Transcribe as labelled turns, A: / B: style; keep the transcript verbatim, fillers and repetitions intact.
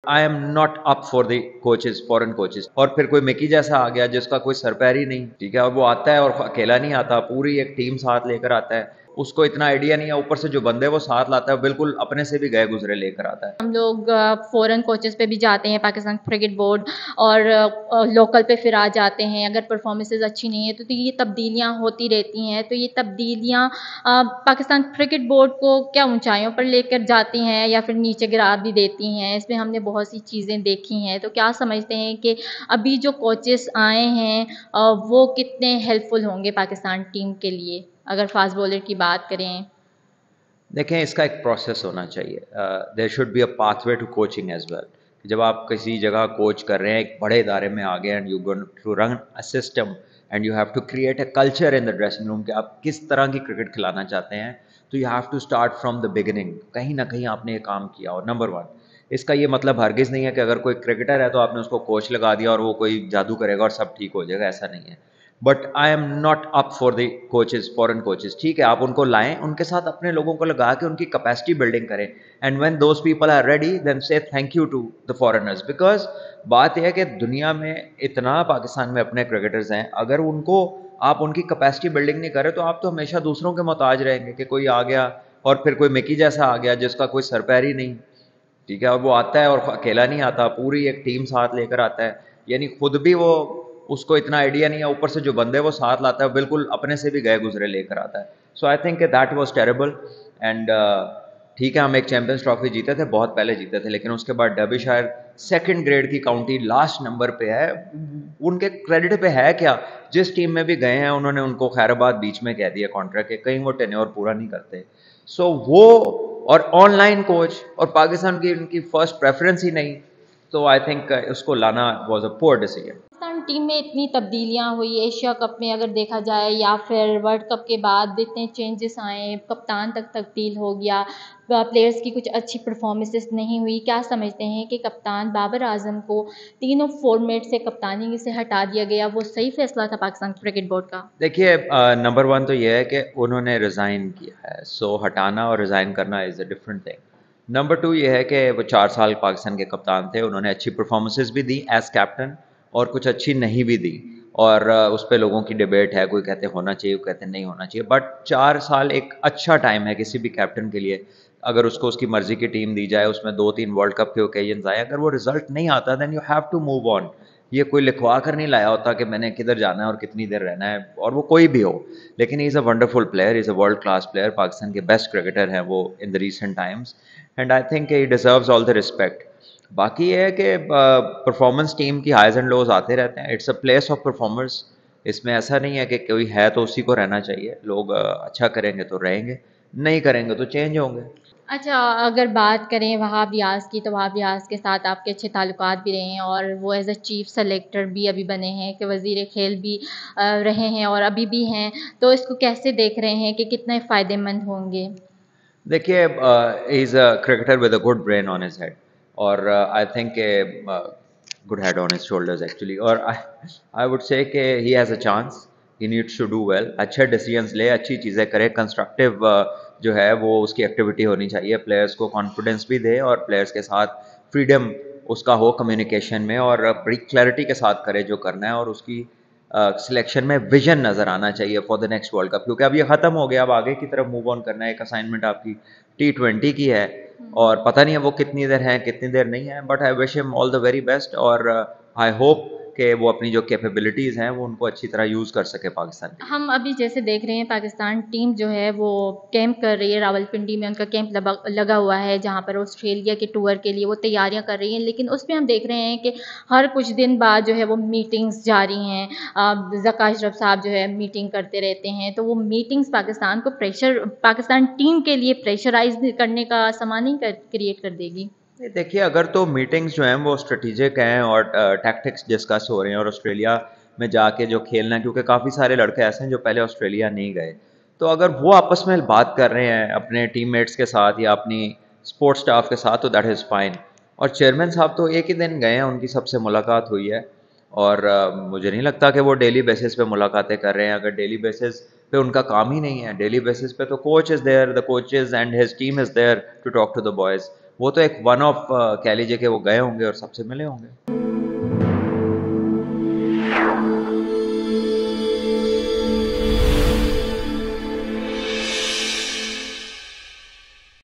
A: I am not up for the coaches, foreign coaches. और फिर कोई मिकी जैसा आ गया जिसका कोई सरपैर ही नहीं, ठीक है, और वो आता है और अकेला नहीं आता, पूरी एक टीम साथ लेकर आता है, उसको इतना आइडिया नहीं है, ऊपर से जो बंदे वो साथ लाता है बिल्कुल अपने से भी गए गुजरे लेकर आता है।
B: हम लोग फ़ॉरेन कोचेस पे भी जाते हैं, पाकिस्तान क्रिकेट बोर्ड, और लोकल पे फिर आ जाते हैं। अगर परफॉर्मेंसेस अच्छी नहीं है तो, तो ये तब्दीलियाँ होती रहती हैं। तो ये तब्दीलियाँ पाकिस्तान क्रिकेट बोर्ड को क्या ऊंचाइयों पर लेकर जाती हैं या फिर नीचे गिरा भी देती हैं। इसमें हमने बहुत सी चीज़ें देखी हैं। तो क्या समझते हैं कि अभी जो कोचेस आए हैं वो कितने हेल्पफुल होंगे पाकिस्तान टीम के लिए, अगर फास्ट बॉलर की बात करें?
A: देखें, इसका एक प्रोसेस होना चाहिए। There should be a pathway to coaching as well. जब आप किसी जगह कोच कर रहे हैं, एक बड़े इदारे में आ गए, and you going to run a system and you have to create a culture in the dressing room कि आप किस तरह की क्रिकेट खिलाना चाहते हैं, तो you have to start from the beginning. कहीं ना कहीं आपने ये काम किया हो, नंबर वन। इसका ये मतलब हरगिज़ नहीं है कि अगर कोई क्रिकेटर है तो आपने उसको कोच लगा दिया और वो कोई जादू करेगा और सब ठीक हो जाएगा, ऐसा नहीं है। But I am not up for the coaches, foreign coaches. ठीक है, आप उनको लाएं, उनके साथ अपने लोगों को लगा के उनकी कैपेसिटी बिल्डिंग करें, and when those people are ready then say thank you to the foreigners. Because बात यह है कि दुनिया में इतना पाकिस्तान में अपने क्रिकेटर्स हैं, अगर उनको आप उनकी कैपेसिटी बिल्डिंग नहीं करें तो आप तो हमेशा दूसरों के मोहताज रहेंगे कि कोई आ गया और फिर कोई मिकी जैसा आ गया जिसका कोई सरपैर ही नहीं, ठीक है, और वो आता है और अकेला नहीं आता, पूरी एक टीम साथ लेकर आता है, यानी खुद भी वो, उसको इतना आइडिया नहीं है, ऊपर से जो बंदे वो साथ लाता है बिल्कुल अपने से भी गए गुजरे लेकर आता है। So I think that was terrible. And ठीक है, हम एक चैंपियंस ट्रॉफी जीते थे, बहुत पहले जीते थे, लेकिन उसके बाद डर्बीशायर सेकंड ग्रेड की काउंटी लास्ट नंबर पे है। उनके क्रेडिट पे है क्या? जिस टीम में भी गए हैं उन्होंने उनको खैराबाद बीच में कह दिया कॉन्ट्रैक्ट के, कहीं वो टेन्योर पूरा नहीं करते। सो so, वो और ऑनलाइन कोच और पाकिस्तान की उनकी फर्स्ट प्रेफरेंस ही नहीं, तो आई थिंक उसको लाना was a poor decision.
B: Pakistan team में इतनी तब्दीलियाँ हुई एशिया कप में अगर देखा जाए, या फिर वर्ल्ड कप के बाद इतने चेंजेस आए, कप्तान तक तब्दील हो गया, प्लेयर्स की कुछ अच्छी परफॉर्मेंसेस नहीं हुई। क्या समझते हैं कि कप्तान बाबर आजम को तीनों फॉर्मेट से कप्तानी से हटा दिया गया, वो सही फैसला था पाकिस्तान क्रिकेट बोर्ड का?
A: देखिए, नंबर वन तो ये है कि उन्होंने रिज़ाइन किया है, सो हटाना और रिज़ाइन करना is a different thing. Number two ये है कि वो चार साल पाकिस्तान के कप्तान थे, उन्होंने अच्छी परफॉर्मेंसेस भी दी एज कैप्टन और कुछ अच्छी नहीं भी दी, और uh, उस पर लोगों की डिबेट है, कोई कहते होना चाहिए, कोई कहते नहीं होना चाहिए। बट चार साल एक अच्छा टाइम है किसी भी कैप्टन के लिए। अगर उसको उसकी मर्जी की टीम दी जाए, उसमें दो तीन वर्ल्ड कप के ओकेजन्स आए, अगर वो रिजल्ट नहीं आता then you have to move on. ये कोई लिखवा कर नहीं लाया होता कि मैंने किधर जाना है और कितनी देर रहना है, और वो कोई भी हो। लेकिन he is a wonderful player, is a world class player, Pakistan के बेस्ट क्रिकेटर हैं वो in the recent times, and I think he deserves all the respect. बाकी ये है कि परफॉर्मेंस टीम की हाइज एंड लोज आते रहते हैं, it's a place of performers. इसमें ऐसा नहीं है कि कोई है तो उसी को रहना चाहिए। लोग uh, अच्छा करेंगे तो रहेंगे, नहीं करेंगे तो चेंज होंगे।
B: अच्छा, अगर बात करें वहाब रियाज की, तो वहाब रियाज के साथ आपके अच्छे ताल्लुकात भी रहे हैं और वो एज अ चीफ सेलेक्टर भी अभी बने हैं, कि वज़ीर खेल भी रहे हैं और अभी भी हैं। तो इसको कैसे देख रहे हैं कि कितने फ़ायदेमंद होंगे?
A: देखिए, he is a cricketer with a good brain on his head, और I think good head on his shoulders actually, और आई आई वुड से कि he has a chance, he needs to do well, अच्छे decisions ले, अच्छी चीज़ें करे, constructive uh, जो है वो उसकी एक्टिविटी होनी चाहिए, प्लेयर्स को कॉन्फिडेंस भी दे और प्लेयर्स के साथ फ्रीडम उसका हो कम्युनिकेशन में, और बड़ी क्लैरिटी के साथ करे जो करना है, और उसकी सिलेक्शन uh, में विजन नज़र आना चाहिए for the next world cup, क्योंकि अब ये ख़त्म हो गया, अब आगे की तरफ मूव ऑन करना है। एक असाइनमेंट आपकी टी ट्वेंटी की है, और पता नहीं है वो कितनी देर है कितनी देर नहीं है, but I wish him all the very best, और आई होप कि वो अपनी जो कैपेबिलिटीज़ हैं वो उनको अच्छी तरह यूज़ कर सके पाकिस्तान के लिए।
B: हम अभी जैसे देख रहे हैं पाकिस्तान टीम जो है वो कैंप कर रही है, रावलपिंडी में उनका कैंप लगा हुआ है, जहाँ पर ऑस्ट्रेलिया के टूर के लिए वो तैयारियां कर रही हैं। लेकिन उसमें हम देख रहे हैं कि हर कुछ दिन बाद जो है वो मीटिंग्स जारी हैं। ज़का अशरफ साहब जो है मीटिंग करते रहते हैं, तो वो मीटिंग्स पाकिस्तान को प्रेशर, पाकिस्तान टीम के लिए प्रेशराइज करने का समा नहीं क्रिएट कर देगी?
A: देखिए, अगर तो मीटिंग्स जो हैं वो स्ट्रेटेजिक हैं और टैक्टिक्स डिस्कस हो रहे हैं, और ऑस्ट्रेलिया में जाके जो खेलना है, क्योंकि काफ़ी सारे लड़के ऐसे हैं जो पहले ऑस्ट्रेलिया नहीं गए, तो अगर वो आपस में बात कर रहे हैं अपने टीममेट्स के साथ या अपनी स्पोर्ट्स स्टाफ के साथ, तो दैट इज़ फाइन। और चेयरमैन साहब तो एक ही दिन गए हैं, उनकी सबसे मुलाकात हुई है, और uh, मुझे नहीं लगता कि वो डेली बेसिस पे मुलाकातें कर रहे हैं। अगर डेली बेसिस पे उनका काम ही नहीं है, डेली बेसिस पे तो coach is there, the coaches and his team is there to talk to the boys. वो तो एक वन ऑफ कह लीजिए कि वो गए होंगे और सबसे मिले होंगे।